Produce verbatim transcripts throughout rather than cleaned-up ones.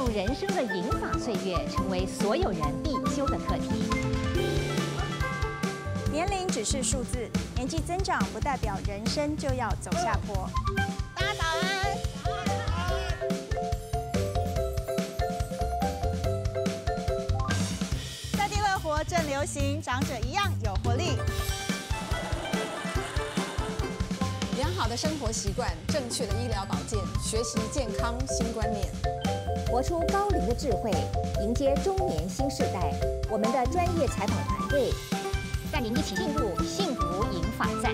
用人生的银发岁月成为所有人必修的课题。 年龄只是数字，年纪增长不代表人生就要走下坡。 大家早安。 在地乐活正流行，长者一样有活力。 良好的生活习惯，正确的医疗保健，学习健康新观念， 活出高龄的智慧，迎接中年新世代。我们的专业采访团队带您一起进入幸福银发站。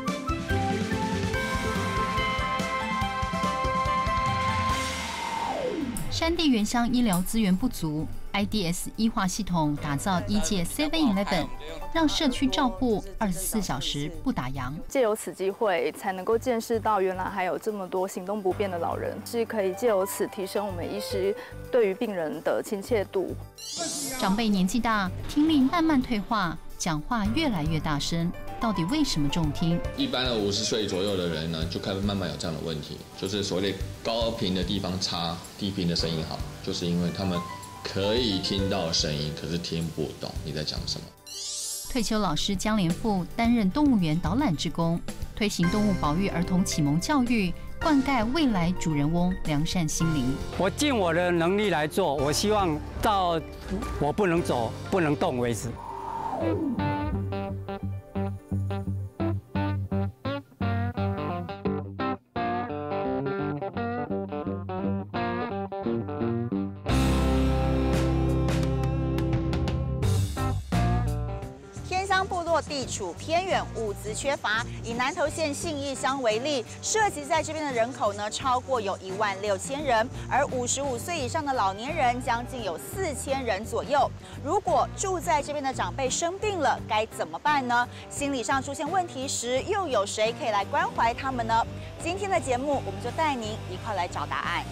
山地原乡医疗资源不足 ，I D S 医化系统打造医界 Seven Eleven， 让社区照护二十四小时不打烊。 借由此机会，才能够见识到原来还有这么多行动不便的老人，是可以借由此提升我们医师对于病人的亲切度。 长辈年纪大，听力慢慢退化，讲话越来越大声。 到底为什么重听？ 一般的五十岁左右的人呢，就开始慢慢有这样的问题，就是所谓的高频的地方差，低频的声音好，就是因为他们可以听到声音，可是听不懂你在讲什么。 退休老师江连富担任动物园导览志工，推行动物保育儿童启蒙教育，灌溉未来主人翁良善心灵。 我尽我的能力来做，我希望到我不能走、不能动为止。 地处偏远，物资缺乏。以南投县信义乡为例，涉及在这边的人口呢，超过有一万六千人，而五十五岁以上的老年人将近有四千人左右。如果住在这边的长辈生病了，该怎么办呢？心理上出现问题时，又有谁可以来关怀他们呢？今天的节目，我们就带您一块来找答案。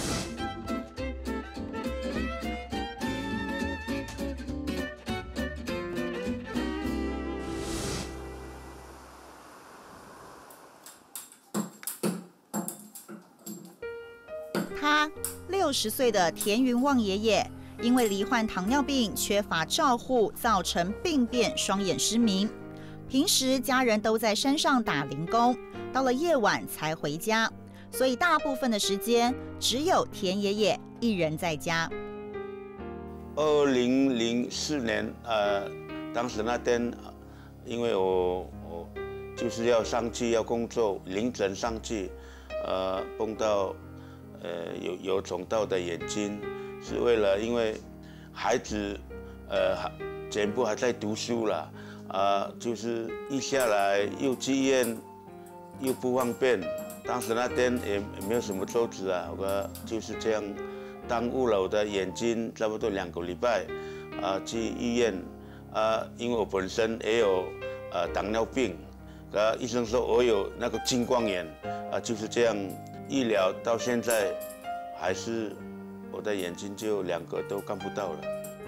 他六十岁的田云旺爷爷，因为罹患糖尿病，缺乏照护，造成病变，双眼失明。平时家人都在山上打零工，到了夜晚才回家，所以大部分的时间只有田爷爷一人在家。 二零零四年，呃，当时那天，因为我我就是要上去要工作，凌晨上去，呃，碰到。 呃，有有肿到的眼睛，是为了因为孩子，呃，全部还在读书了，啊、呃，就是一下来又去医院，又不方便。当时那天也也没有什么周子啊，我就是这样耽误了我的眼睛差不多两个礼拜，啊、呃，去医院，啊、呃，因为我本身也有呃糖尿病，啊，医生说我有那个青光眼，啊、呃，就是这样。 医疗到现在，还是我的眼睛就两个都看不到了。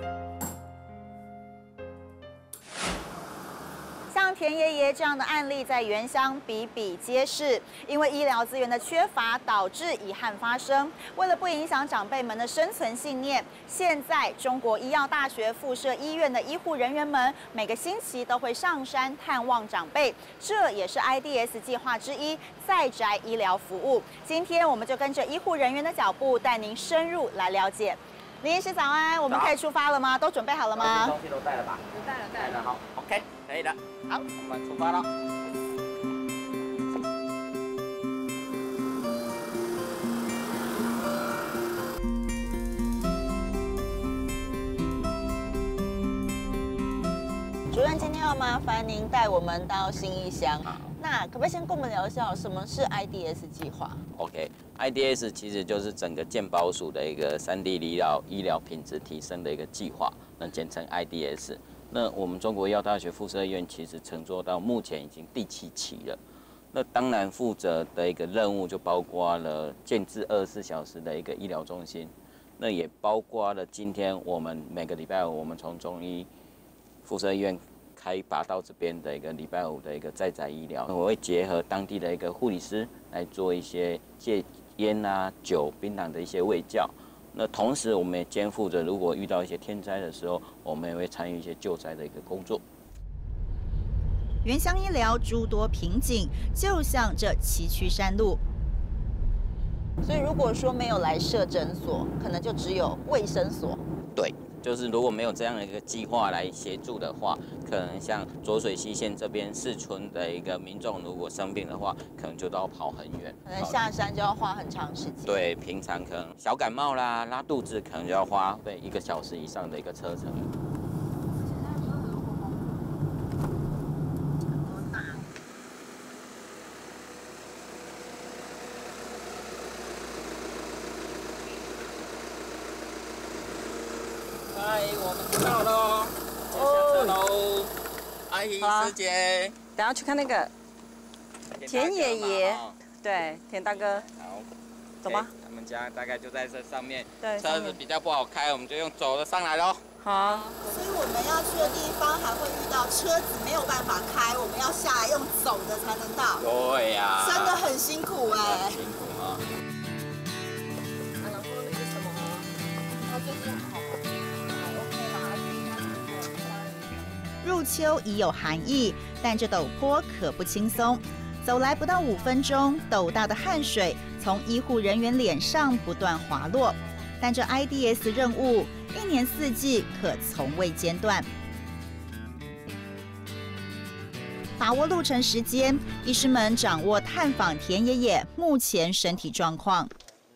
像田爷爷这样的案例在原乡比比皆是，因为医疗资源的缺乏导致遗憾发生。为了不影响长辈们的生存信念，现在中国医药大学附设医院的医护人员们每个星期都会上山探望长辈，这也是 I D S 计划之一在宅医疗服务。今天我们就跟着医护人员的脚步，带您深入来了解。林医师早安，我们可以出发了吗？都准备好了吗？ 东西都带了吧？ 都带了，带了。 好 ，OK， 可以的。 好， 我们出发了。 主任，今天要麻烦您带我们到信义乡。那可不可以先跟我们聊一下，什么是 I D S 计划 ？OK，I D S 其实就是整个健保署的一个三地医疗医疗品质提升的一个计划，那简称 I D S。那我们中国医药大学附设医院其实乘坐到目前已经第七期了。那当然负责的一个任务就包括了建制二十四小时的一个医疗中心，那也包括了今天我们每个礼拜五我们从中医附设医院开拔到这边的一个礼拜五的一个在宅医疗，我会结合当地的一个护理师来做一些戒烟啊、酒、槟榔的一些卫教。 那同时我们也肩负着，如果遇到一些天灾的时候，我们也会参与一些救灾的一个工作。 原乡医疗诸多瓶颈，就像这崎岖山路。所以如果说没有来设诊所，可能就只有卫生所。 对。就是如果没有这样的一个计划来协助的话，可能像浊水溪县这边四村的一个民众，如果生病的话，可能就都要跑很远， 可能下山就要花很长时间。 对，平常可能小感冒啦、拉肚子，可能就要花对一个小时以上的一个车程。嗨，我们到喽，下车喽。阿姨、师姐， 等下去看那个田爷爷，对，田大哥。 好， 走吧。 他们家大概就在这上面， 对， 车子比较不好开，我们就用走的上来喽。 好。 所以我们要去的地方还会遇到车子没有办法开，我们要下来用走的才能到。 对呀。 真的很辛苦哎。 很辛苦啊。 然后那个什么，他最近好。 入秋已有寒意，但这陡坡可不轻松。走来不到五分钟，斗大的汗水从医护人员脸上不断滑落。但这 I D S 任务一年四季可从未间断。把握路程时间，医师们掌握探访田爷爷目前身体状况。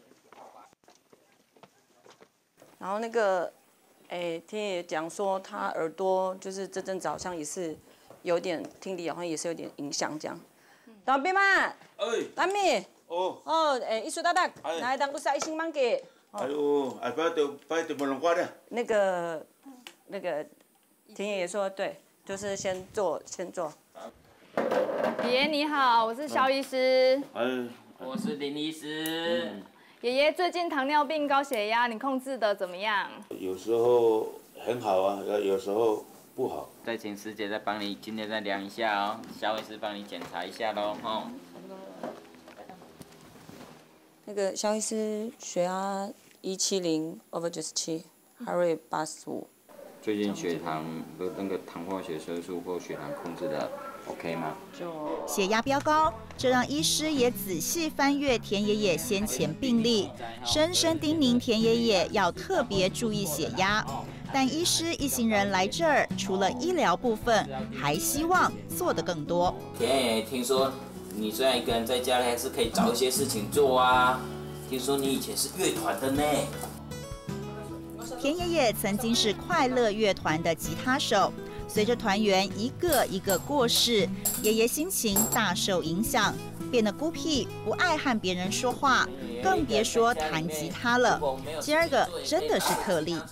然后那个。哎，田爷爷讲说他耳朵就是这阵子好像也是有点听力，好像也是有点影响这样。大兵嘛，哎，大咪，哦，哦，哎，艺术大大，来当个啥一星芒给。 哎呦，哎，不要丢，不要丢不能挂的。 那个，那个，田爷爷说对，就是先做，先做。 爷爷你好，我是肖医师。 哎， 我是林医师。 爷爷最近糖尿病、高血压，你控制的怎么样？ 有时候很好啊，有时候不好。 再请师姐再帮你今天再量一下哦，肖医师帮你检查一下喽，吼。 那个肖医师血压一七零 over 九十七，heart rate 八十五。 最近血糖的那个糖化血色素或血糖控制的 OK 吗？ 血压飙高，这让医师也仔细翻阅田爷爷先前病历，深深叮咛田爷爷要特别注意血压。但医师一行人来这儿，除了医疗部分，还希望做得更多。 田爷爷，听说你虽然一个人在家里，还是可以找一些事情做啊。听说你以前是乐团的呢。 田爷爷曾经是快乐乐团的吉他手。随着团员一个一个过世，爷爷心情大受影响，变得孤僻，不爱和别人说话，更别说弹吉他了。今儿个真的是特例。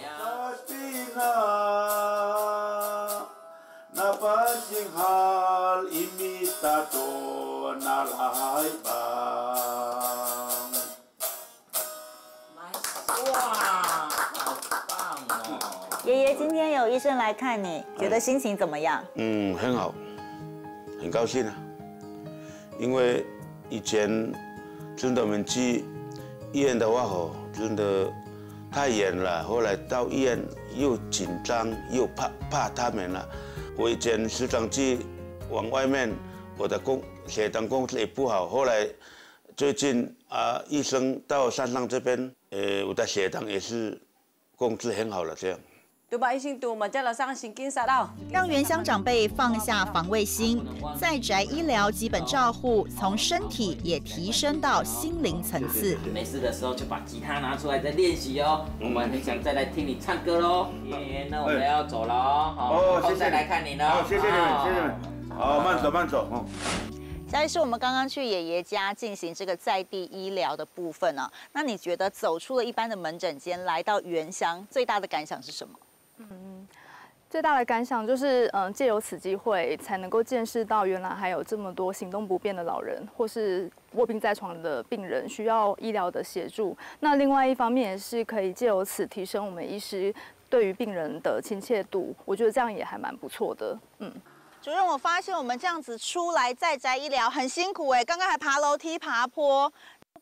哇，好棒哦！ 爷爷，今天有医生来看你，觉得心情怎么样？ 嗯，很好，很高兴啊。因为以前真的我们去医院的话哦，真的太远了。后来到医院又紧张又怕怕他们了。我以前时常去往外面，我的工血糖控制也不好。后来最近啊，医生到山上这边，呃，我的血糖也是控制很好了，这样。 对吧？医生对我们家老上神经杀到， 让原乡长辈放下防卫心，在宅医疗基本照护，从身体也提升到心灵层次。 没事的时候就把吉他拿出来再练习哦。我们很想再来听你唱歌喽。爷，那我们要走了哦。 哦，谢谢。 再来看你呢。 好，谢谢你们，谢谢你们。好，慢走慢走哦。 嘉医师，我们刚刚去爷爷家进行这个在地医疗的部分呢、啊，那你觉得走出了一般的门诊间，来到原乡，最大的感想是什么？ 嗯，最大的感想就是，嗯，借由此机会，才能够见识到原来还有这么多行动不便的老人，或是卧病在床的病人需要医疗的协助。那另外一方面也是可以借由此提升我们医师对于病人的亲切度，我觉得这样也还蛮不错的。嗯， 主任，我发现我们这样子出来在宅医疗很辛苦哎，刚刚还爬楼梯爬坡。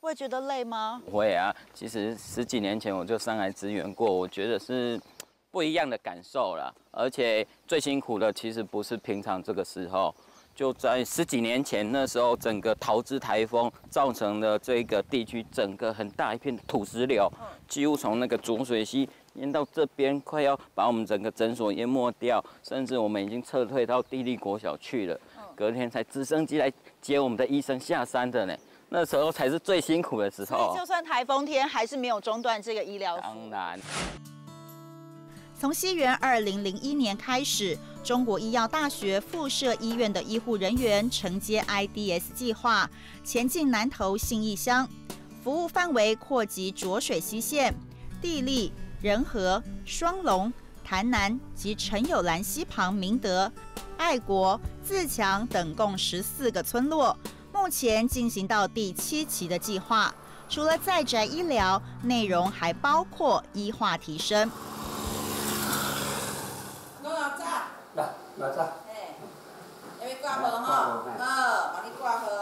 不会觉得累吗？ 不会啊，其实十几年前我就上来支援过，我觉得是不一样的感受啦。而且最辛苦的其实不是平常这个时候，就在十几年前那时候，整个桃枝台风造成了这个地区整个很大一片土石流，几乎从那个浊水溪淹到这边，快要把我们整个诊所淹没掉，甚至我们已经撤退到地利国小去了。隔天才直升机来接我们的医生下山的呢。那时候才是最辛苦的时候。 所以就算台风天，还是没有中断这个医疗服务。 当然。 从西元二零零一年开始，中国医药大学附设医院的医护人员承接 I D S 计划，前进南投信义乡，服务范围扩及浊水溪县、地利、仁和、双龙、潭南及陈有兰溪旁明德、爱国、自强等共十四个村落。目前进行到第七期的计划，除了在宅医疗，内容还包括医化提升。 来，来这。 哎，要要挂号哈，好，帮你挂号。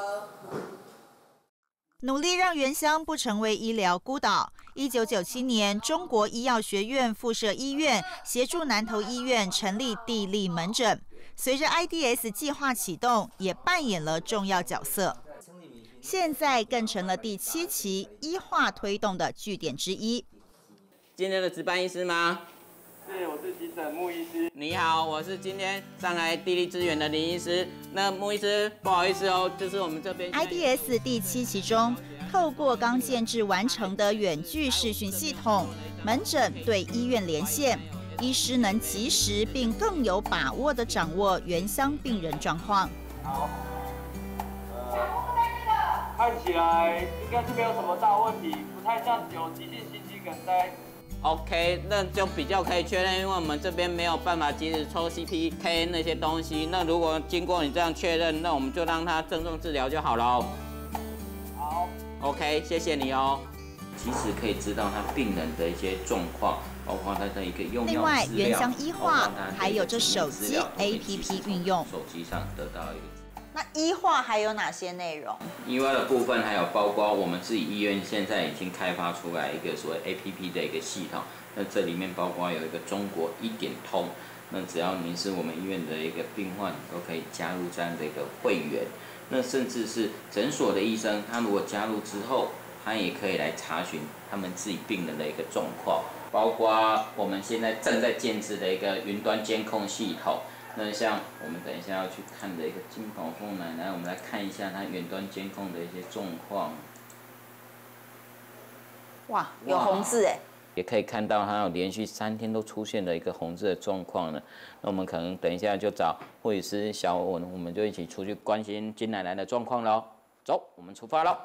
努力让原乡不成为医疗孤岛。一九九七年，中国医药学院附设医院协助南投医院成立地利门诊。随着 I D S 计划启动，也扮演了重要角色。现在更成了第七期医化推动的据点之一。 今天的值班医师吗？ 是，我是急诊穆医师。 你好，我是今天上来地利支援的林医师。那穆医师，不好意思哦，就是我们这边 I D S 第七期中，透过刚建制完成的远距视讯系统，门诊对医院连线，医师能及时并更有把握地掌握原乡病人状况。 好，呃，看起来应该是没有什么大问题，不太像有急性心肌梗塞。 OK， 那就比较可以确认，因为我们这边没有办法及时抽 C P K 那些东西。那如果经过你这样确认，那我们就让他郑重治疗就好了。 好 ，OK， 谢谢你哦。及时可以知道他病人的一些状况，包括他的一个用药资料。 另外，原乡医化还有这手机 A P P 运用， 手机上得到一个。 那医化还有哪些内容？ 医化的部分还有包括我们自己医院现在已经开发出来一个所谓 A P P 的一个系统。那这里面包括有一个中国医点通，那只要您是我们医院的一个病患，都可以加入这样的一个会员。那甚至是诊所的医生，他如果加入之后，他也可以来查询他们自己病人的一个状况，包括我们现在正在建制的一个云端监控系统。那像我们等一下要去看的一个金宝凤奶奶，我们来看一下她远端监控的一些状况。 哇，有红字哎！ 也可以看到她有连续三天都出现了一个红字的状况呢。那我们可能等一下就找护理师小文，我们就一起出去关心金奶奶的状况喽。走，我们出发喽！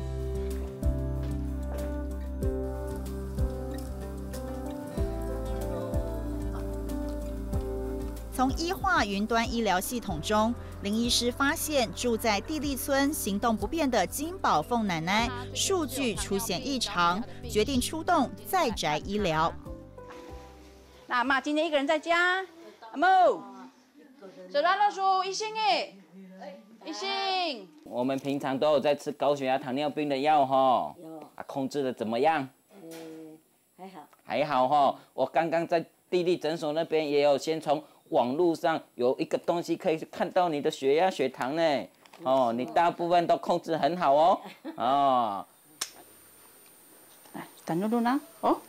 从医化云端医疗系统中，林医师发现住在地利村行动不便的金宝凤奶奶数据出现异常，决定出动在宅医疗。 那阿嬷今天一个人在家，阿嬷，走啦，老叔，一心哎，一心。 我们平常都有在吃高血压、糖尿病的药哈，啊，控制的怎么样？ 嗯，还好。 还好哈，我刚刚在地利诊所那边也有先从网络上有一个东西可以看到你的血压、血糖呢。哦，你大部分都控制很好哦。哦， 来，等等等啦，哦，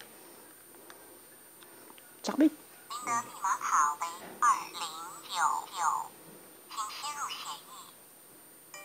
这边。 您的密码卡为二零九九，请吸入血液。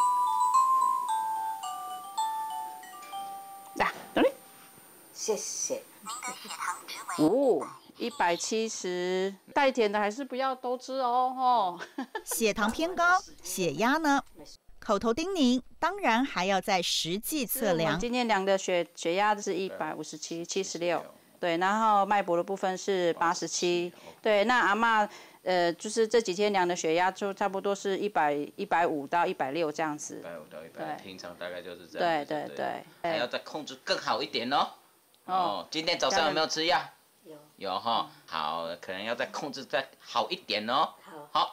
来，等你。 谢谢。您的血糖值为哦。一百七十，带甜的还是不要都吃哦，吼。 血糖偏高，血压呢？口头叮咛，当然还要在实际测量。 今天量的血血压是一百五十七，七十六，对，然后脉搏的部分是八十七，对，那阿嬷，呃，就是这几天量的血压就差不多是一百一百五到一百六这样子。 一百五到一百，平常大概就是这样。 对对对。 还要再控制更好一点哦。哦，今天早上有没有吃药？有哈，好，可能要再控制再好一点哦。 好， 好，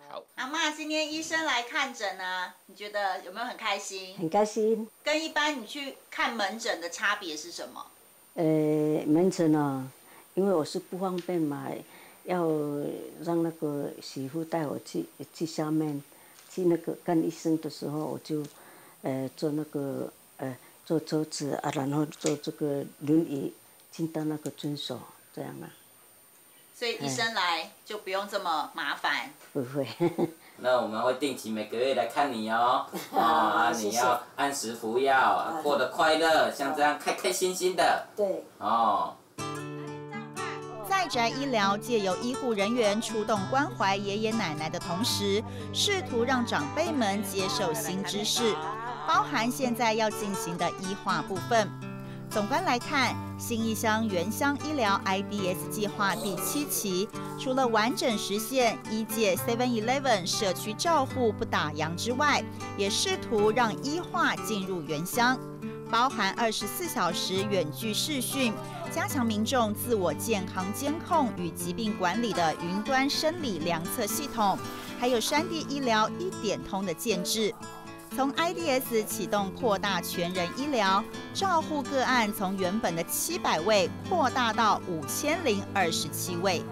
好。 阿嬷，今天医生来看诊啊，你觉得有没有很开心？ 很开心。 跟一般你去看门诊的差别是什么？ 呃，门诊哦，因为我是不方便嘛，要让那个媳妇带我去去下面，去那个看医生的时候，我就，呃，坐那个呃坐车子啊，然后坐这个轮椅进到那个诊所，这样啊。 所以医生来就不用这么麻烦。 不会。 那我们会定期每个月来看你哦，啊，你要按时服药，过得快乐，像这样开开心心的。 对。 哦。 在宅医疗借由医护人员出动关怀爷爷奶奶的同时，试图让长辈们接受新知识，包含现在要进行的医化部分。总观来看，新义乡原乡医疗 I D S 计划第七期，除了完整实现医界 seven eleven 社区照护不打烊之外，也试图让医化进入原乡，包含二十四小时远距视讯，加强民众自我健康监控与疾病管理的云端生理量测系统，还有山地医疗一点通的建制。从 I D S 启动扩大全人医疗，照护个案从原本的七百位扩大到五千零二十七位。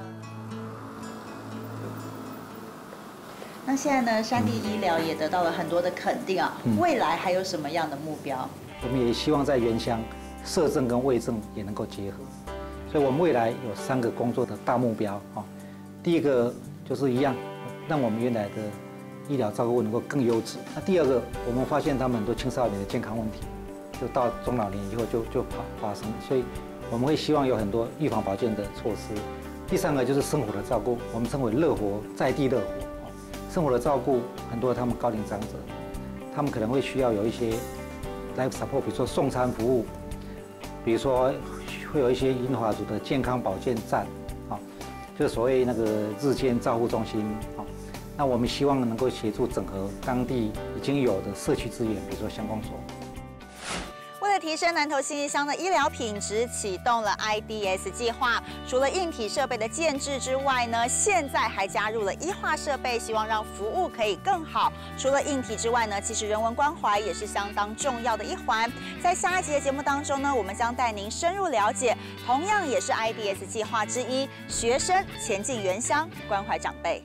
那现在呢，山地医疗也得到了很多的肯定啊， 嗯、 未来还有什么样的目标？ 我们也希望在原乡，社政跟卫政也能够结合，所以我们未来有三个工作的大目标啊。第一个就是一样，让我们原来的医疗照顾能够更优质。那第二个，我们发现他们很多青少年的健康问题，就到中老年以后就就发发生，所以我们会希望有很多预防保健的措施。第三个就是生活的照顾，我们称为乐活在地乐活。生活的照顾，很多他们高龄长者，他们可能会需要有一些 life support， 比如说送餐服务，比如说会有一些银华族的健康保健站，啊，就是所谓那个日间照护中心，啊。那我们希望能够协助整合当地已经有的社区资源，比如说乡公所。 为了提升南投信义乡的医疗品质，启动了 I D S 计划。除了硬体设备的建制之外呢，现在还加入了医化设备，希望让服务可以更好。除了硬体之外呢，其实人文关怀也是相当重要的一环。在下一集的节目当中呢，我们将带您深入了解，同样也是 I D S 计划之一，学生前进原乡，关怀长辈。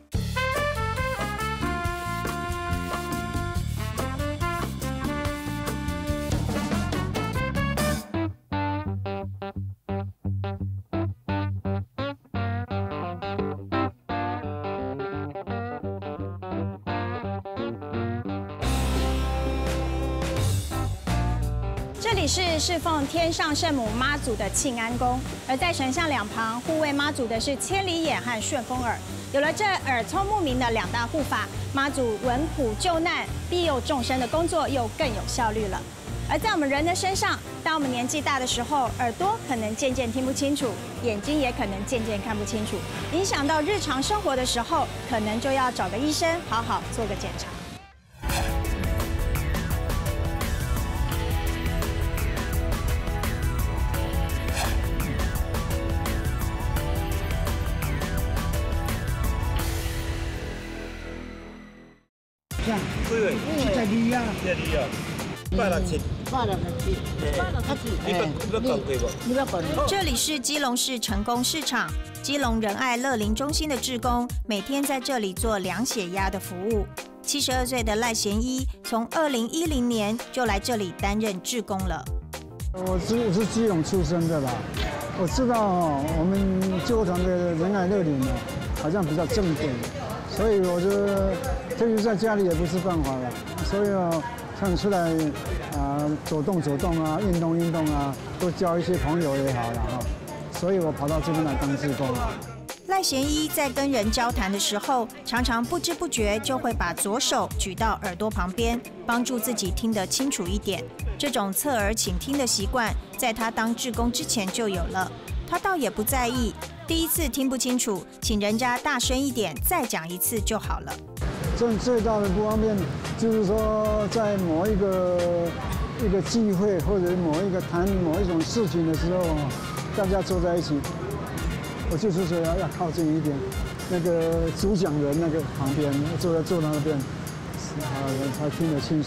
这里是侍奉天上圣母妈祖的庆安宫，而在神像两旁护卫妈祖的是千里眼和顺风耳。有了这耳聪目明的两大护法，妈祖闻普救难、庇佑众生的工作又更有效率了。而在我们人的身上，当我们年纪大的时候，耳朵可能渐渐听不清楚，眼睛也可能渐渐看不清楚，影响到日常生活的时候，可能就要找个医生好好做个检查。 对，七十二啊，七十二啊，百六七，百六七，百六七，你捌你捌讲过无？你捌讲。 这里是基隆市成功市场，基隆仁爱乐龄中心的志工每天在这里做量血压的服务。七十二岁的赖贤一从二零一零年就来这里担任志工了。 我是我是基隆出生的啦，我知道哦，我们救护团的仁爱乐龄呢，好像比较正点，所以我觉得。至于在家里也不是办法了，所以哦，看出来啊、呃，走动走动啊，运动运动啊，多交一些朋友也好了哈。所以我跑到这边来当志工。 赖贤一在跟人交谈的时候，常常不知不觉就会把左手举到耳朵旁边，帮助自己听得清楚一点。这种侧耳倾听的习惯，在他当志工之前就有了。他倒也不在意，第一次听不清楚，请人家大声一点，再讲一次就好了。 最最大的不方便，就是说在某一个一个聚会或者某一个谈某一种事情的时候，大家坐在一起，我就是说要要靠近一点， 那个主讲人那个旁边，坐在坐在那边，啊，才听得清楚。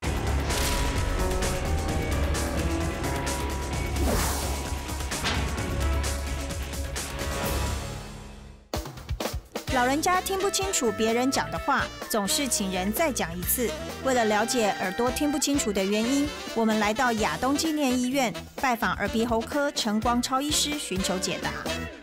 老人家听不清楚别人讲的话，总是请人再讲一次。为了了解耳朵听不清楚的原因，我们来到亚东纪念医院拜访耳鼻喉科陈光超医师，寻求解答。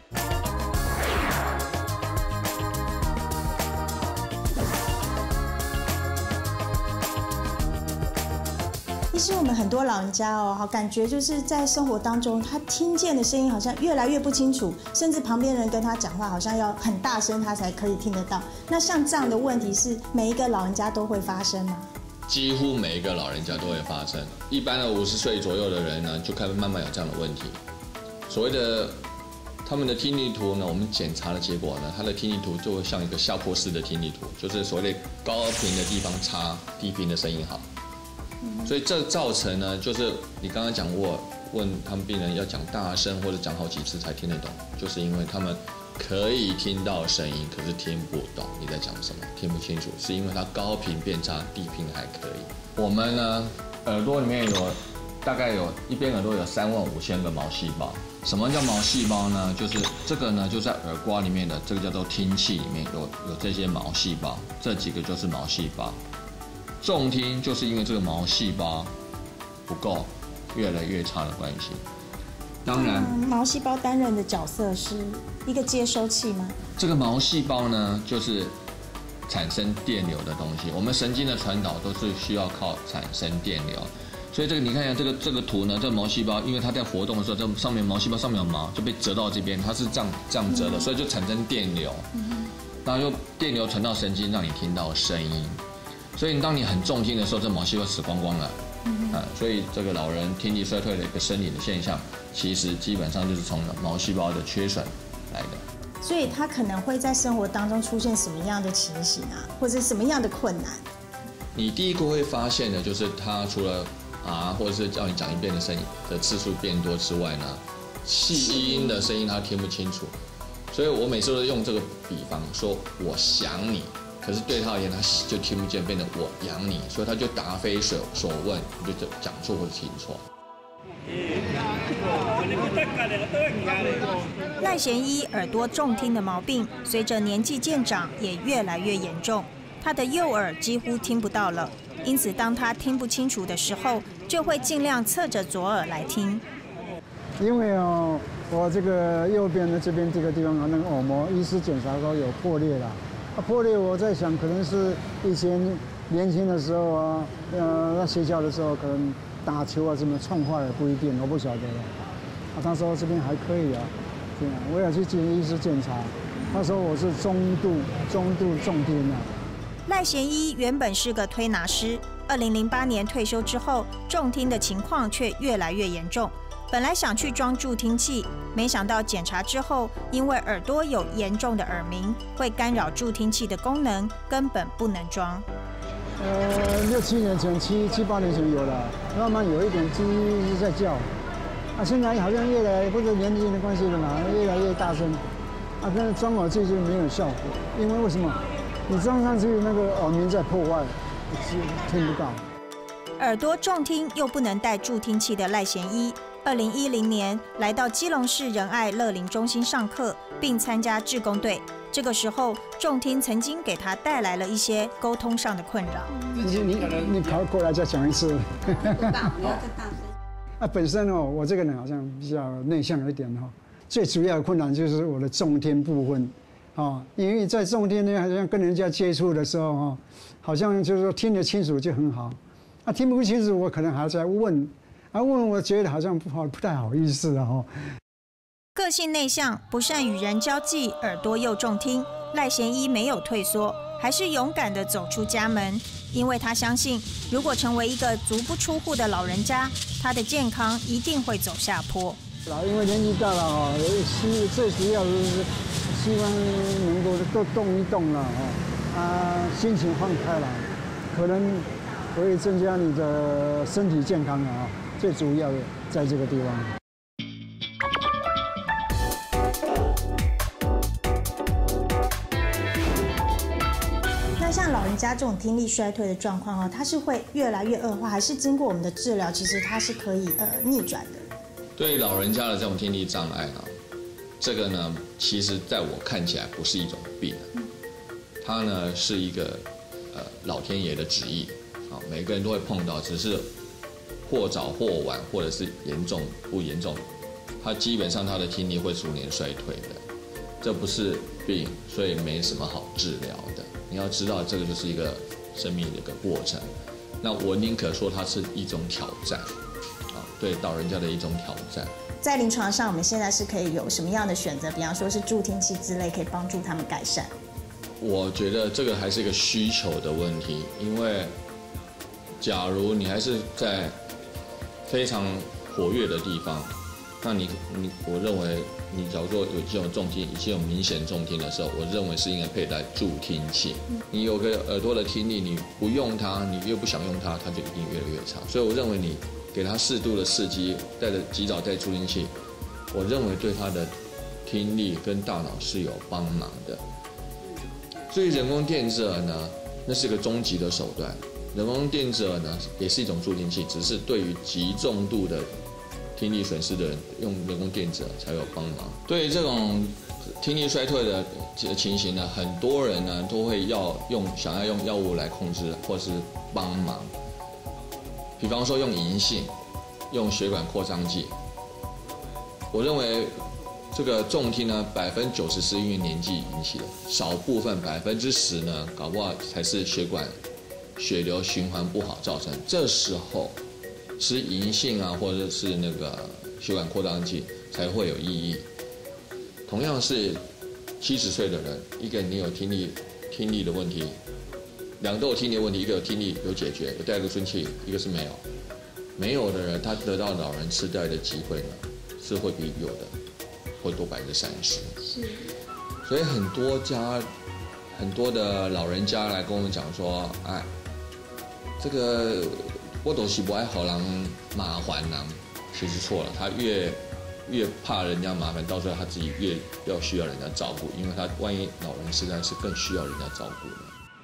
其实我们很多老人家哦，好感觉就是在生活当中，他听见的声音好像越来越不清楚，甚至旁边人跟他讲话好像要很大声，他才可以听得到。那像这样的问题是每一个老人家都会发生吗？ 几乎每一个老人家都会发生。一般的五十岁左右的人呢，就开始慢慢有这样的问题。所谓的他们的听力图呢，我们检查的结果呢，他的听力图就会像一个下坡式的听力图，就是所谓的高频的地方差，低频的声音好。所以这造成呢，就是你刚刚讲过，问他们病人要讲大声或者讲好几次才听得懂，就是因为他们可以听到声音，可是听不懂你在讲什么，听不清楚，是因为它高频变差，低频还可以。我们呢，耳朵里面有大概有一边耳朵有三万五千个毛细胞。什么叫毛细胞呢？就是这个呢，就在耳瓜里面的这个叫做听器里面有有这些毛细胞，这几个就是毛细胞。重听就是因为这个毛细胞不够，越来越差的关系。当然， 嗯、毛细胞担任的角色是一个接收器吗？ 这个毛细胞呢，就是产生电流的东西。我们神经的传导都是需要靠产生电流，所以这个你看一下这个这个图呢，这个毛细胞因为它在活动的时候，这上面毛细胞上面有毛就被折到这边，它是这样这样折的，所以就产生电流，然后用电流传到神经，让你听到声音。所以当你很重听的时候，这毛细胞死光光了，啊，所以这个老人听力衰退的一个生理的现象，其实基本上就是从毛细胞的缺损来的。 所以他可能会在生活当中出现什么样的情形啊，或者什么样的困难？ 你第一个会发现的就是他除了啊，或者是叫你讲一遍的声音的次数变多之外呢，细音的声音他听不清楚。所以我每次都用这个比方说，我想你。可是对他而言，他就听不见，变成我养你，所以他就答非所所问，你就讲错或者听错。 赖贤一耳朵重听的毛病，随着年纪渐长也越来越严重，他的右耳几乎听不到了，因此当他听不清楚的时候，就会尽量侧着左耳来听。 因为哦，我这个右边的这边这个地方啊，那个耳膜，医师检查说有破裂了。啊，破裂，我在想，可能是以前年轻的时候啊，呃，在学校的时候，可能打球啊什么撞坏了，不一定，我不晓得了。啊，他说这边还可以啊，这样，我也去进医师检查，他说我是中度、中度重听啊。 赖贤一原本是个推拿师，二零零八年退休之后，重听的情况却越来越严重。本来想去装助听器，没想到检查之后，因为耳朵有严重的耳鸣，会干扰助听器的功能，根本不能装。 呃，六七年前、七七八年前有了，慢慢有一点鸡在叫，啊，现在好像越来或者年纪的关系了嘛，越来越大声，啊，但是装耳机就没有效果，因为为什么？你装上去那个耳鸣在破坏，听不到。 耳朵重听又不能戴助听器的赖贤一。二零一零年来到基隆市仁爱乐龄中心上课，并参加志工队。这个时候，重听曾经给他带来了一些沟通上的困扰。 你你你跑过来再讲一次。 更大，你要更大声。 啊，本身哦，我这个人好像比较内向一点哈。最主要的困难就是我的重听部分，啊，因为在重听呢，好像跟人家接触的时候哈，好像就是说听得清楚就很好，啊，听不清楚我可能还在问。啊，问我觉得好像不好，不太好意思啊！哈， 个性内向，不善与人交际，耳朵又重听，赖贤一没有退缩，还是勇敢地走出家门，因为他相信，如果成为一个足不出户的老人家，他的健康一定会走下坡。 老因为年纪大了啊，希最主要就是希望能够多动一动了啊，啊，心情放开了，可能可以增加你的身体健康啊。最主要的在这个地方。 像老人家这种听力衰退的状况哦，它是会越来越恶化，还是经过我们的治疗，其实它是可以呃逆转的？ 对老人家的这种听力障碍呢，这个呢，其实在我看起来不是一种病，它呢是一个呃老天爷的旨意啊，每个人都会碰到，只是或早或晚，或者是严重不严重，它基本上它的听力会逐年衰退的，这不是病，所以没什么好治疗的。你要知道，这个就是一个生命的一个过程。那我宁可说它是一种挑战，啊，对老人家的一种挑战。 在临床上，我们现在是可以有什么样的选择？比方说是助听器之类，可以帮助他们改善。 我觉得这个还是一个需求的问题，因为假如你还是在非常活跃的地方，那你你我认为你假如说有这种重听，已经有明显重听的时候，我认为是应该佩戴助听器。你有个耳朵的听力，你不用它，你越不想用它，它就一定越来越差。所以我认为你给它适度的刺激，带着及早带助听器，我认为对他的听力跟大脑是有帮忙的。所以人工电子耳呢，那是个终极的手段。人工电子耳呢，也是一种助听器，只是对于极重度的听力损失的人，用人工电子耳才有帮忙。对于这种听力衰退的情形呢，很多人呢都会要用想要用药物来控制或是帮忙，比方说用银杏，用血管扩张剂。我认为这个重听呢，百分之九十是因为年纪引起的，少部分百分之十呢，搞不好才是血管血流循环不好造成。这时候吃银杏啊，或者是那个血管扩张剂才会有意义。同样是七十岁的人，一个你有听力听力的问题，两个都有听力的问题，一个有听力有解决，有戴入声器，一个是没有。没有的人，他得到老人痴呆的机会呢，是会比有的会多百分之三十。是。所以很多家很多的老人家来跟我们讲说，哎，这个我都是不爱好人麻烦人，其实错了，他越越怕人家麻烦，到时候他自己越要需要人家照顾，因为他万一老人痴呆是更需要人家照顾的。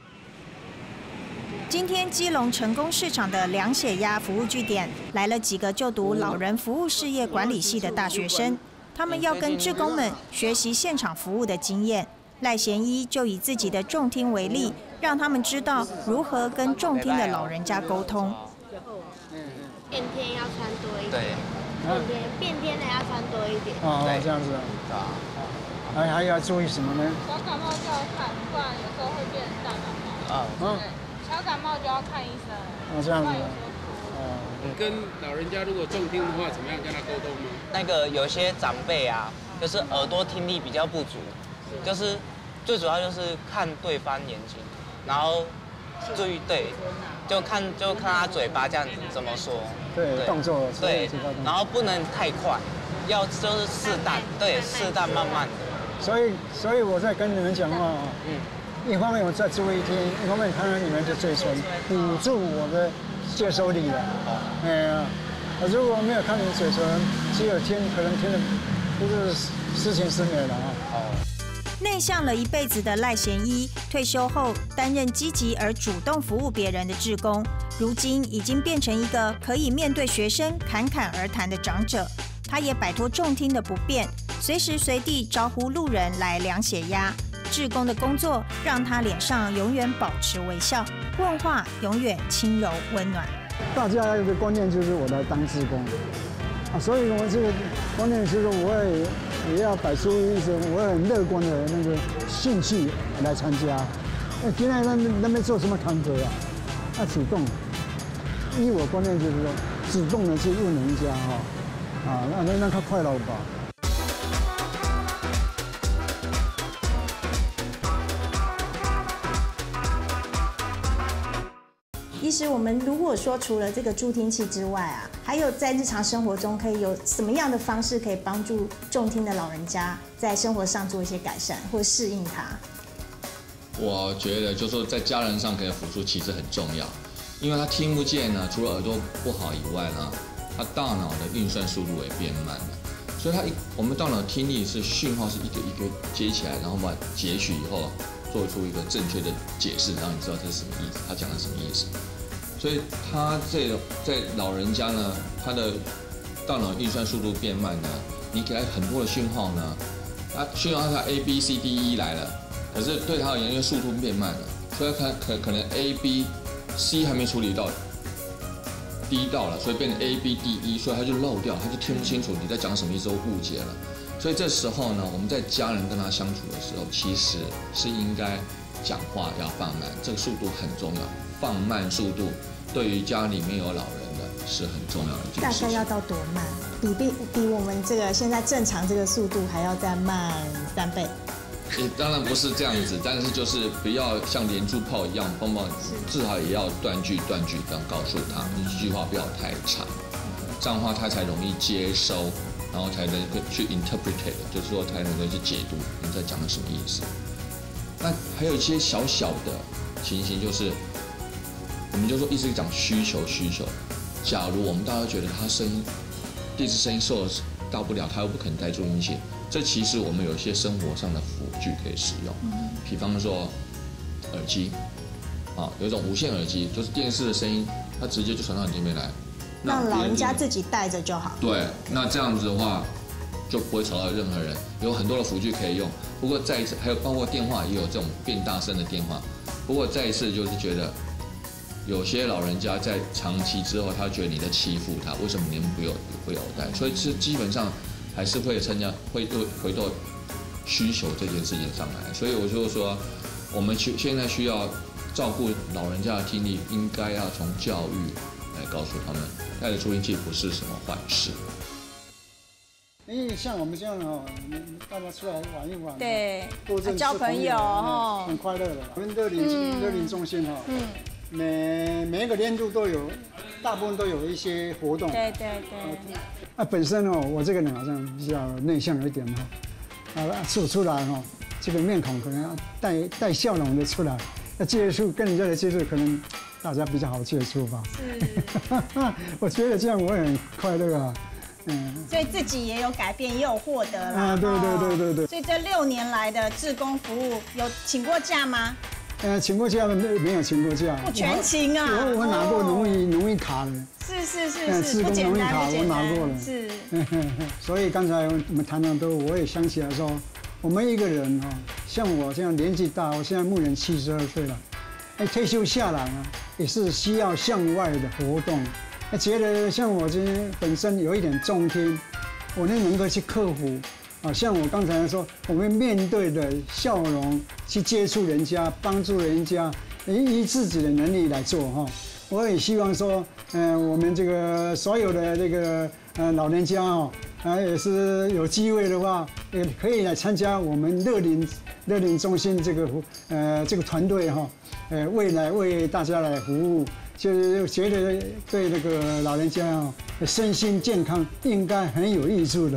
今天基隆成功市场的量血压服务据点来了几个就读老人服务事业管理系的大学生，他们要跟志工们学习现场服务的经验。赖贤一就以自己的重听为例，让他们知道如何跟重听的老人家沟通。 变天要穿多一点， 对， 变天变天的要穿多一点。 哦，这样子啊。还还要注意什么呢？ 小感冒就要看，不然有时候会变成大感冒。啊，嗯。小感冒就要看医生。 哦，这样子。 哦，跟老人家如果重听的话，怎么样跟他沟通呢？ 那个有些长辈啊，就是耳朵听力比较不足，就是最主要就是看对方眼睛，然后注意对，就看就看他嘴巴这样子怎么说。 对，动作。 对，然后不能太快，要就是适当，对，适当慢慢的。 所以，所以我在跟你们讲话啊，嗯，一方面我在注意听，一方面看看你们的嘴唇，辅助我的接收力了。哦，哎呀，如果没有看你嘴唇，只有听，可能听的就是失情失美了啊。哦。 内向了一辈子的赖贤一，退休后担任积极而主动服务别人的志工，如今已经变成一个可以面对学生侃侃而谈的长者。他也摆脱重听的不便，随时随地招呼路人来量血压。志工的工作让他脸上永远保持微笑，问话永远轻柔温暖。 大家有个观念就是我来当志工啊，所以我这个观念就是我也也要摆出一种我很乐观的那个兴趣来参加。哎，今天那那边做什么堂课啊？要主动。依我观念就是说，主动的去问人家哈。啊，那那那他快乐吧。 医师，我们如果说除了这个助听器之外啊，还有在日常生活中可以有什么样的方式可以帮助重听的老人家在生活上做一些改善或适应它？ 我觉得就是说在家人上可以辅助其实很重要，因为他听不见呢，除了耳朵不好以外呢。它大脑的运算速度也变慢了，所以它一我们大脑听力是讯号是一个一个接起来，然后把截取以后做出一个正确的解释，让你知道这是什么意思，他讲的什么意思。所以他这在老人家呢，他的大脑运算速度变慢呢，你给他很多的讯号呢，他讯号他 A B C D E 来了，可是对他而言，因为速度变慢了，所以他可可能 A B C 还没处理到。D 到了，所以变成 A B D E， 所以他就漏掉，他就听不清楚你在讲什么意思，都误解了。所以这时候呢，我们在家人跟他相处的时候，其实是应该讲话要放慢，这个速度很重要。放慢速度对于家里面有老人的是很重要的一件事情。 大概要到多慢？比比比我们这个现在正常这个速度还要再慢三倍。 也当然不是这样子，但是就是不要像连珠炮一样砰砰，至少也要断句断句这样告诉他，一句话不要太长，这样的话他才容易接收，然后才能去 interpret， 就是说才能够去解读你在讲的什么意思。那还有一些小小的情形，就是我们就说一直讲需求需求，假如我们大家觉得他声音，电视声音受了到不了，他又不肯戴助听器。这其实我们有一些生活上的辅具可以使用，比方说耳机，啊，有一种无线耳机，就是电视的声音，它直接就传到你这边来， 让老人家自己带着就好。 对，那这样子的话就不会吵到任何人，有很多的辅具可以用。不过再一次，还有包括电话也有这种变大声的电话。不过再一次就是觉得，有些老人家在长期之后，他觉得你在欺负他，为什么你们不有不有带？所以是基本上。还是会参加，会对回到需求这件事情上来，所以我就说，我们去现在需要照顾老人家的听力，应该要从教育来告诉他们，戴着助听器不是什么坏事。 因为像我们这样哦，大家出来玩一玩， 对， 交朋友哦， 很快乐的。我们乐龄乐龄中心哈，嗯，每每一个年度都有，大部分都有一些活动。 对对对。 啊，本身哦，我这个人好像比较内向一点哈，啊，出出来哈，这个面孔可能要带带笑容的出来，要接触跟人家的接触，可能大家比较好接触吧。是，我觉得这样我很快乐啊， 嗯。所以自己也有改变，也有获得了。 啊，对对对对对。 所以这六年来的志工服务，有请过假吗？ 呃，请过假的没没有请过假， 不全勤啊。 我我拿过农艺农艺卡的。 是是是是，不简单， 农艺卡我拿过了。 是。 所以刚才我们谈到都，我也想起来说，我们一个人哈，像我这样年纪大，我现在目前七十二岁了，哎，退休下来呢，也是需要向外的活动。哎，觉得像我这本身有一点重听，我能能够去克服。啊，像我刚才说，我们面对的笑容去接触人家，帮助人家，依自己的能力来做哈。我也希望说，嗯、呃，我们这个所有的这个呃老人家哦，啊也是有机会的话，也可以来参加我们乐龄乐龄中心这个呃这个团队哈，呃未来为大家来服务，就是觉得对那个老人家哦身心健康应该很有益处的。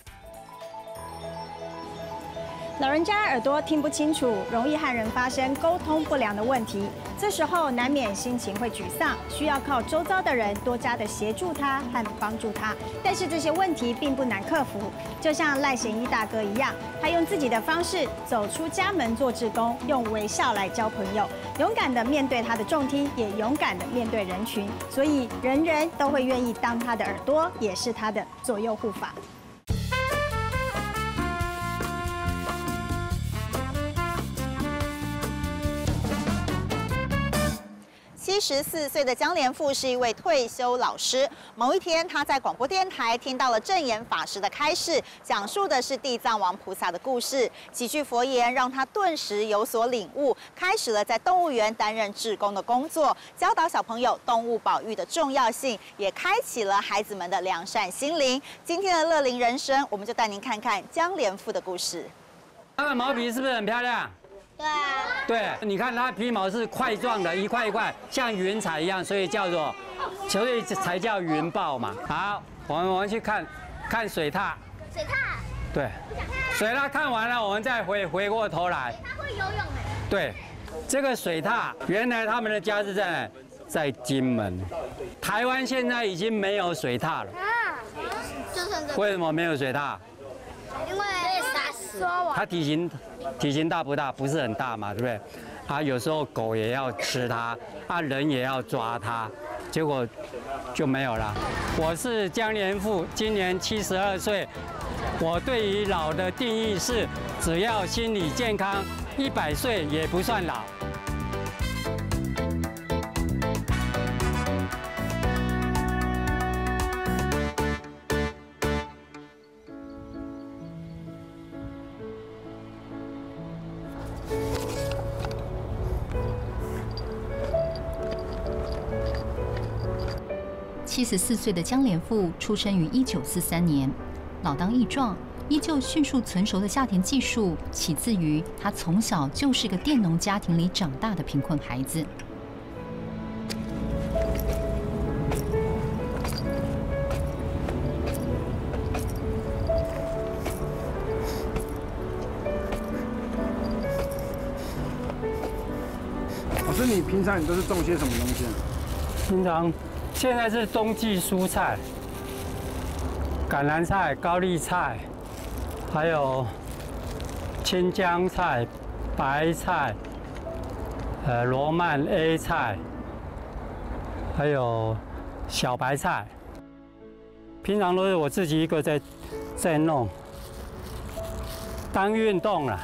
老人家耳朵听不清楚，容易和人发生沟通不良的问题，这时候难免心情会沮丧，需要靠周遭的人多加的协助他和帮助他。但是这些问题并不难克服，就像赖贤一大哥一样，他用自己的方式走出家门做志工，用微笑来交朋友，勇敢的面对他的重听，也勇敢的面对人群，所以人人都会愿意当他的耳朵，也是他的左右护法。 七十四岁的江连富是一位退休老师。某一天，他在广播电台听到了正言法师的开示，讲述的是地藏王菩萨的故事。几句佛言让他顿时有所领悟，开始了在动物园担任志工的工作，教导小朋友动物保育的重要性，也开启了孩子们的良善心灵。今天的乐龄人生，我们就带您看看江连富的故事。 它的毛皮是不是很漂亮？ 对啊， 对，你看它皮毛是块状的，一块一块，像云彩一样，所以叫做，所以才叫云豹嘛。好，我们我们去看，看水獭。 水獭。 对，水獭看完了，我们再回回过头来。 它会游泳哎。 对，这个水獭原来他们的家是在哪？在金门。台湾现在已经没有水獭了。 啊，就剩这。 为什么没有水獭？ 因为被杀死。 它体型体型大不大？不是很大嘛，对不对？啊，有时候狗也要吃它，啊，人也要抓它，结果就没有了。我是江连富，今年七十二岁。我对于老的定义是，只要心理健康，一百岁也不算老。 七十四岁的江连富出生于一九四三年，老当益壮，依旧迅速成熟的下田技术，起自于他从小就是个佃农家庭里长大的贫困孩子。 老师，你平常你都是种些什么东西啊？ 平常。现在是冬季蔬菜，橄榄菜、高丽菜，还有青江菜、白菜，呃，罗曼 A 菜，还有小白菜。平常都是我自己一个在在弄，当运动了。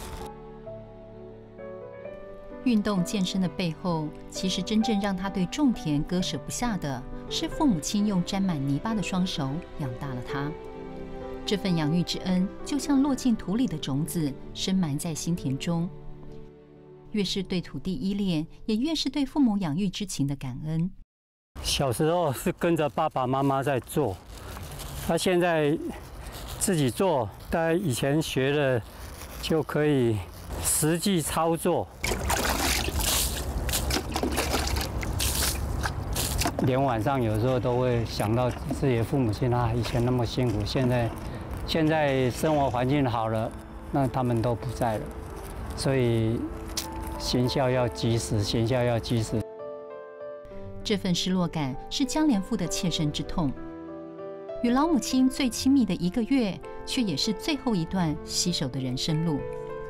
运动健身的背后，其实真正让他对种田割舍不下的，是父母亲用沾满泥巴的双手养大了他。这份养育之恩，就像落进土里的种子，深埋在心田中。越是对土地依恋，也越是对父母养育之情的感恩。 小时候是跟着爸爸妈妈在做，他现在自己做，大概以前学的就可以实际操作。连晚上有时候都会想到自己的父母亲啊，以前那么辛苦，现在现在生活环境好了，那他们都不在了，所以行孝要及时，行孝要及时。 这份失落感是江连富的切身之痛，与老母亲最亲密的一个月，却也是最后一段携手的人生路。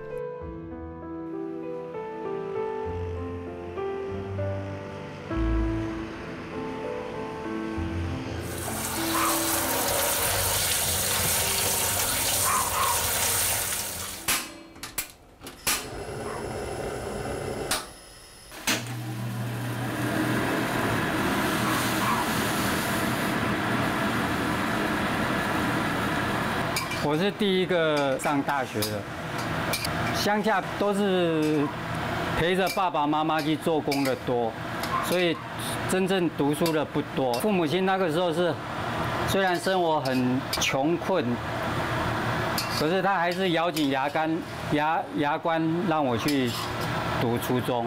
我是第一个上大学的，乡下都是陪着爸爸妈妈去做工的多，所以真正读书的不多。父母亲那个时候是，虽然生活很穷困，可是他还是咬紧牙关，牙牙关让我去读初中。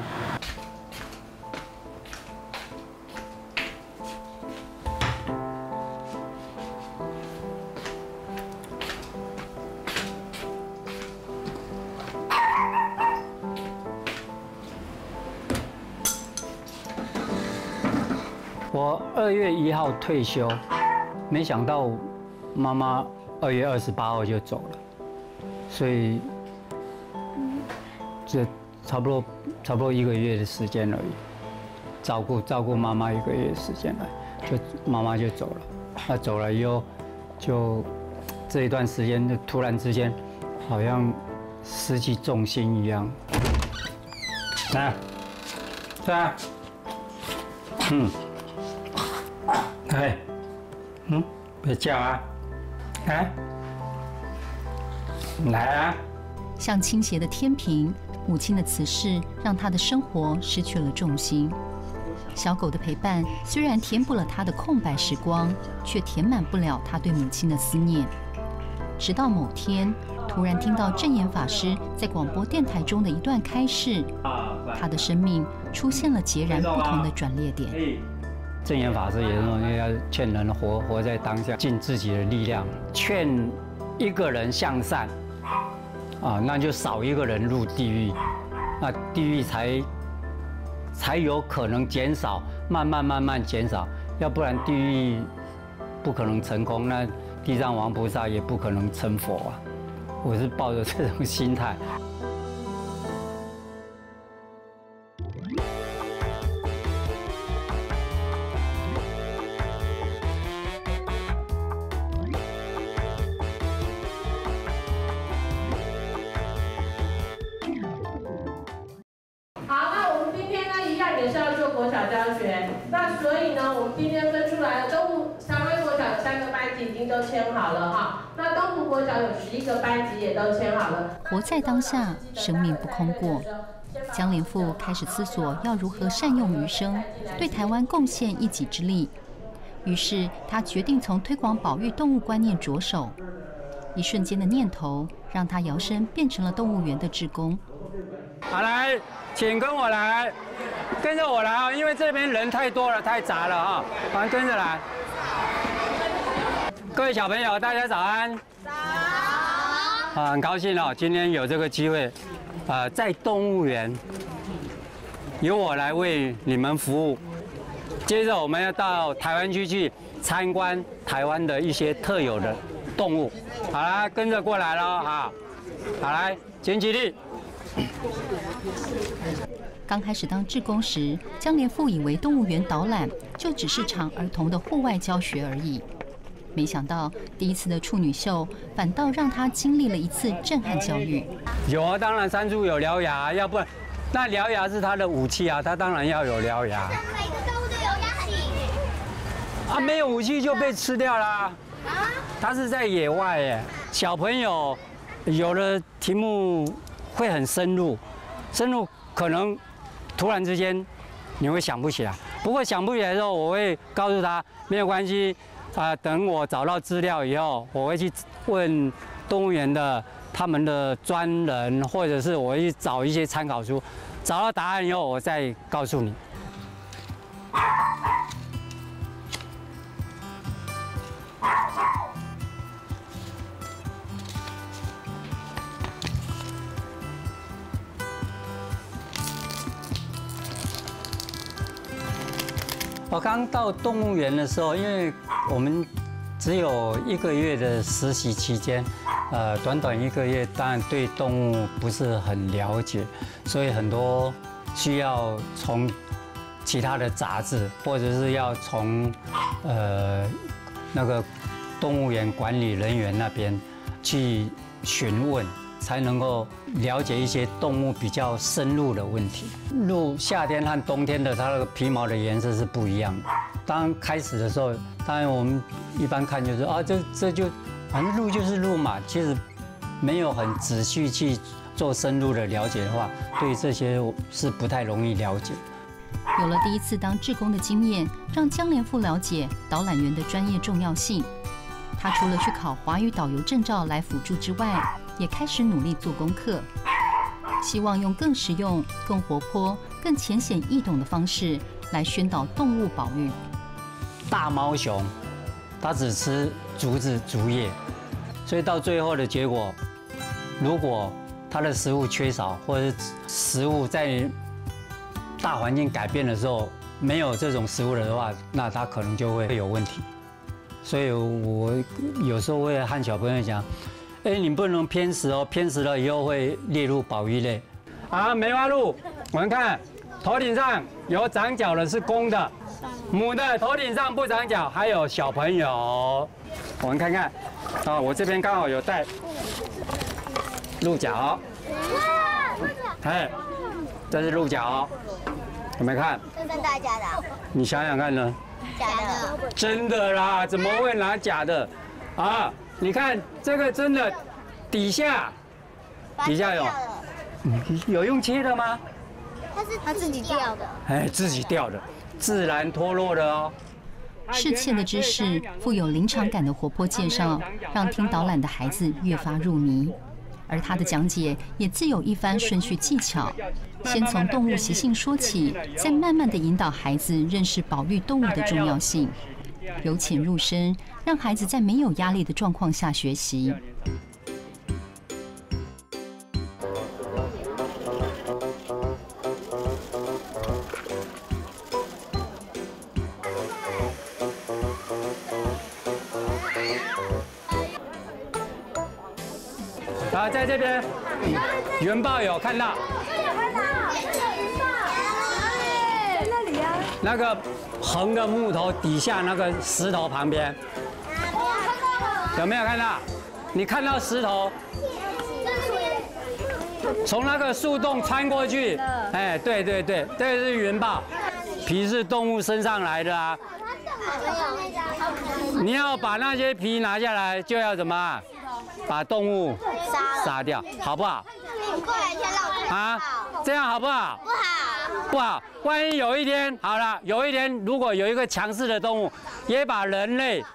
我二月一号退休，没想到妈妈二月二十八号就走了，所以这差不多差不多一个月的时间而已，照顾照顾妈妈一个月的时间了，就妈妈就走了。那走了以后，就这一段时间就突然之间，好像失去重心一样。来，来，嗯。哎，嗯，别叫啊！来，来啊！ 像倾斜的天平，母亲的辞世让他的生活失去了重心。小狗的陪伴虽然填补了他的空白时光，却填满不了他对母亲的思念。直到某天，突然听到正言法师在广播电台中的一段开示，他的生命出现了截然不同的转捩点。 正言法师也说，要劝人活活在当下，尽自己的力量，劝一个人向善，啊，那就少一个人入地狱，那地狱才才有可能减少，慢慢慢慢减少，要不然地狱不可能成功，那地藏王菩萨也不可能成佛啊。 我是抱着这种心态。 好，那我们今天呢，一样也是要做国小教学。那所以呢，我们今天分出来了，东湖台湾国小有三个班级已经都签好了哈。那东湖国小有十一个班级也都签好了。 活在当下，生命不空过。江连富开始思索要如何善用余生，对台湾贡献一己之力。于是他决定从推广保育动物观念着手。一瞬间的念头，让他摇身变成了动物园的志工。 好，来，请跟我来，跟着我来啊！因为这边人太多了，太杂了哈，好，跟着来。各位小朋友，大家早安。早。啊，很高兴哦，今天有这个机会，呃，在动物园由我来为你们服务。接着我们要到台湾区去参观台湾的一些特有的动物。好啦，跟着过来了哈。好，来，请起立。 刚开始当志工时，江连富以为动物园导览就只是场儿童的户外教学而已，没想到第一次的处女秀反倒让他经历了一次震撼教育。 有啊，当然山猪有獠牙，要不然那獠牙是他的武器啊，他当然要有獠牙。 每个动物都有牙齿。 啊，没有武器就被吃掉啦。啊？他是在野外耶，小朋友有的题目会很深入，深入可能突然之间你会想不起来。不过想不起来的时候，我会告诉他没有关系，啊、呃，等我找到资料以后，我会去问动物园的他们的专人，或者是我会去找一些参考书，找到答案以后，我再告诉你。我刚到动物园的时候，因为我们只有一个月的实习期间，呃，短短一个月，当然对动物不是很了解，所以很多需要从其他的杂志，或者是要从呃那个动物园管理人员那边去询问，才能够了解一些动物比较深入的问题。鹿夏天和冬天的它那个皮毛的颜色是不一样的。当开始的时候，当然我们一般看就是啊，这这就反正鹿就是鹿嘛。其实没有很仔细去做深入的了解的话，对这些是不太容易了解。 有了第一次当志工的经验，让江连富了解导览员的专业重要性。他除了去考华语导游证照来辅助之外，也开始努力做功课，希望用更实用、更活泼、更浅显易懂的方式来宣导动物保育。 大猫熊，它只吃竹子、竹叶，所以到最后的结果，如果它的食物缺少，或者是食物在大环境改变的时候没有这种食物的话，那它可能就会有问题。所以我有时候会和小朋友讲，哎，你不能偏食哦，偏食了以后会列入保育类。啊，梅花鹿，我们看头顶上有长角的是公的，母的头顶上不长角，还有小朋友。我们看看，啊，我这边刚好有带鹿角，哎，这是鹿角，有没有看？ 这是大家的。 你想想看呢？ 假的。 真的啦，怎么会拿假的？啊，你看这个真的，底下，底下有，有用切的吗？ 它是它自己掉的。 哎，自己掉的，自然脱落的哦。 适切的知识、富有临场感的活泼介绍，让听导览的孩子越发入迷。而他的讲解也自有一番顺序技巧，先从动物习性说起，再慢慢地引导孩子认识保育动物的重要性，由浅入深，让孩子在没有压力的状况下学习。 啊， 啊，在这边，原豹有看到。 在那里啊。 那个横的木头底下那个石头旁边，有没有看到？你看到石头？从那个树洞穿过去，哎，对对对，这是原豹，皮是动物身上来的啊。你要把那些皮拿下来，就要怎么？把动物杀掉，好不好？啊，这样好不好？不好，不好。万一有一天，好了，有一天如果有一个强势的动物，也把人类，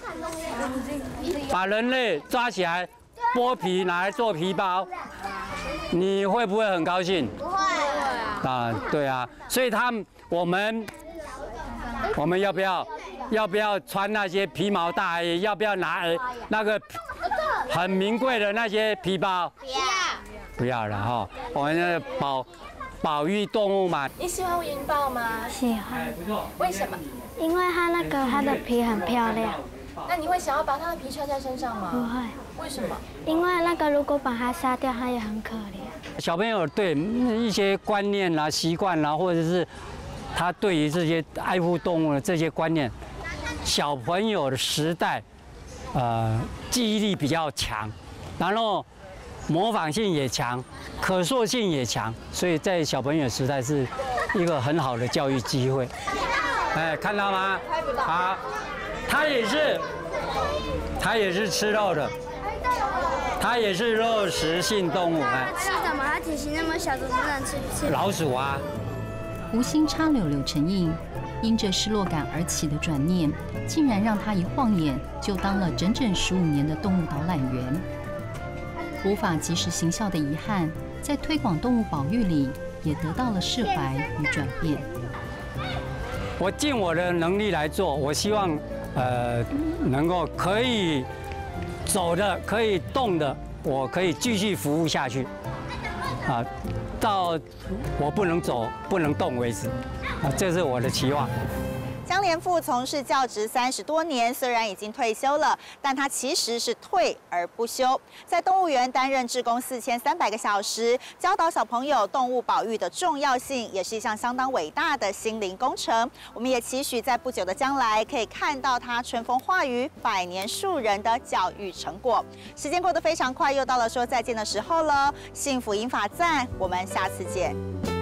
把人类抓起来，剥皮拿来做皮包。你会不会很高兴？不会啊，对啊，所以他们我们我们要不要要不要穿那些皮毛大衣？要不要拿那个很名贵的那些皮包？不要，不要了哈。我们保保育动物嘛。 你喜欢云豹吗？ 喜欢。 为什么？ 因为它那个它的皮很漂亮。 那你会想要把它的皮穿在身上吗？ 不会。 为什么？ 因为那个如果把它杀掉，它也很可怜。 小朋友对一些观念啦、习惯啦，或者是他对于这些爱护动物的这些观念，小朋友的时代，呃，记忆力比较强，然后模仿性也强，可塑性也强，所以在小朋友时代是一个很好的教育机会。哎，看到吗？好，他也是，他也是吃肉的。它也是肉食性动物，哎。 吃什么？它体型那么小，怎么能吃？吃老鼠啊。 无心插柳柳成荫，因着失落感而起的转念，竟然让他一晃眼就当了整整十五年的动物导览员。无法及时行孝的遗憾，在推广动物保育里也得到了释怀与转变。 我尽我的能力来做，我希望呃能够可以。走的可以动的，我可以继续服务下去，啊，到我不能走、不能动为止，啊，这是我的期望。 江连富从事教职三十多年，虽然已经退休了，但他其实是退而不休，在动物园担任志工四千三百个小时，教导小朋友动物保育的重要性，也是一项相当伟大的心灵工程。我们也期许在不久的将来，可以看到他春风化雨、百年树人的教育成果。时间过得非常快，又到了说再见的时候了。幸福银发赞，我们下次见。